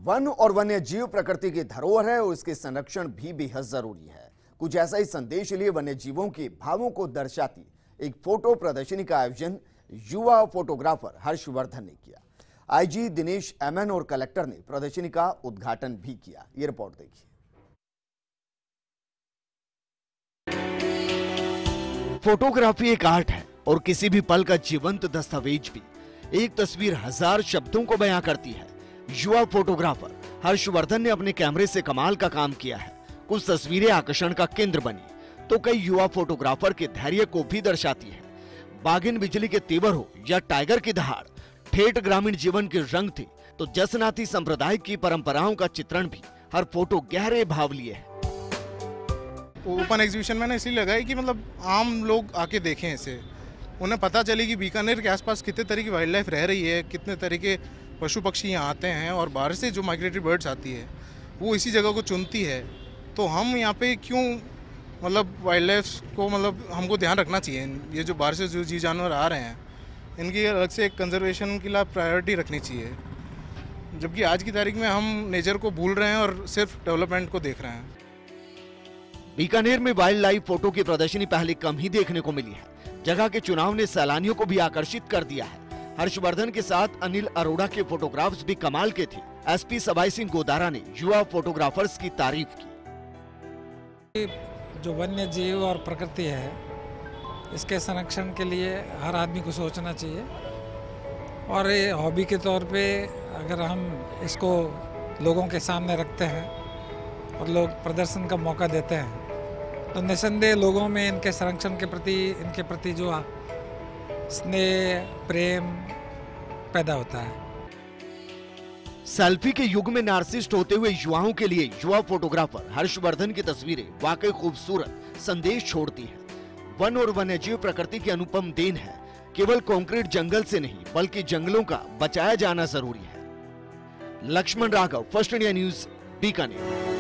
One और वन्य जीव प्रकृति की धरोहर है और इसके संरक्षण भी बेहद जरूरी है। कुछ ऐसा ही संदेश लिए वन्य जीवों के भावों को दर्शाती एक फोटो प्रदर्शनी का आयोजन युवा फोटोग्राफर हर्षवर्धन ने किया। आईजी दिनेश एमएन और कलेक्टर ने प्रदर्शनी का उद्घाटन भी किया। ये रिपोर्ट देखिए। फोटोग्राफी एक आर्ट है और किसी भी पल का जीवंत दस्तावेज भी। एक तस्वीर हजार शब्दों को बयां करती है। युवा फोटोग्राफर हर्षवर्धन ने अपने कैमरे से कमाल का काम किया है। कुछ तस्वीरें आकर्षण का केंद्र बनी तो कई युवा फोटोग्राफर के धैर्य को भी दर्शाती है। बाघिन बिजली के तेवर हो या टाइगर की दहाड़, ठेठ ग्रामीण जीवन के रंग थे तो जसनाती संप्रदाय की परंपराओं का चित्रण भी हर फोटो गहरे भाव लिए है। ओपन एग्जीबिशन मैंने इसलिए लगाई कि मतलब आम लोग आके देखें इसे, उन्हें पता चले कि बीकानेर के आसपास कितने तरह की वाइल्ड लाइफ रह रही है, कितने तरह के पशु पक्षी यहाँ आते हैं और बाहर से जो माइग्रेटरी बर्ड्स आती है वो इसी जगह को चुनती है। तो हम यहाँ पे क्यों मतलब वाइल्ड लाइफ को मतलब हमको ध्यान रखना चाहिए। ये जो बाहर से जो जीव जानवर आ रहे हैं इनकी अलग से एक कंजर्वेशन के लिए प्रायोरिटी रखनी चाहिए, जबकि आज की तारीख में हम नेचर को भूल रहे हैं और सिर्फ डेवलपमेंट को देख रहे हैं। बीकानेर में वाइल्ड लाइफ फोटो की प्रदर्शनी पहले कम ही देखने को मिली है। जगह के चुनाव ने सैलानियों को भी आकर्षित कर दिया है। हर्षवर्धन के साथ अनिल अरोड़ा के फोटोग्राफ्स भी कमाल के थे। एसपी सबाई सिंह गोदारा ने युवा फोटोग्राफर्स की तारीफ की। जो वन्य जीव और प्रकृति है इसके संरक्षण के लिए हर आदमी को सोचना चाहिए और ये हॉबी के तौर पे अगर हम इसको लोगों के सामने रखते हैं और लोग प्रदर्शन का मौका देते हैं तो निसंदेह लोगों में इनके संरक्षण के प्रति, इनके प्रति जो स्नेह प्रेम पैदा होता है। सेल्फी के युग में नार्सिस्ट होते हुए युवाओं के लिए युवा फोटोग्राफर हर्षवर्धन की तस्वीरें वाकई खूबसूरत संदेश छोड़ती हैं। वन और वन्यजीव प्रकृति की अनुपम देन है। केवल कंक्रीट जंगल से नहीं बल्कि जंगलों का बचाया जाना जरूरी है। Laxman Raghav, first India news, Bikaner.